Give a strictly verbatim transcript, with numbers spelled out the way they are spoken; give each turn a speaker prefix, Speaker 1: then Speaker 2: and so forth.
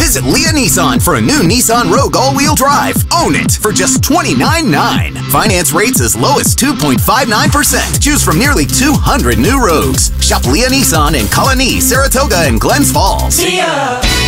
Speaker 1: Visit Lia Nissan for a new Nissan Rogue all-wheel drive. Own it for just twenty-nine nine. Finance rates as low as two point five nine percent. Choose from nearly two hundred new Rogues. Shop Lia Nissan in Colonie, Saratoga, and Glens Falls.
Speaker 2: Lia!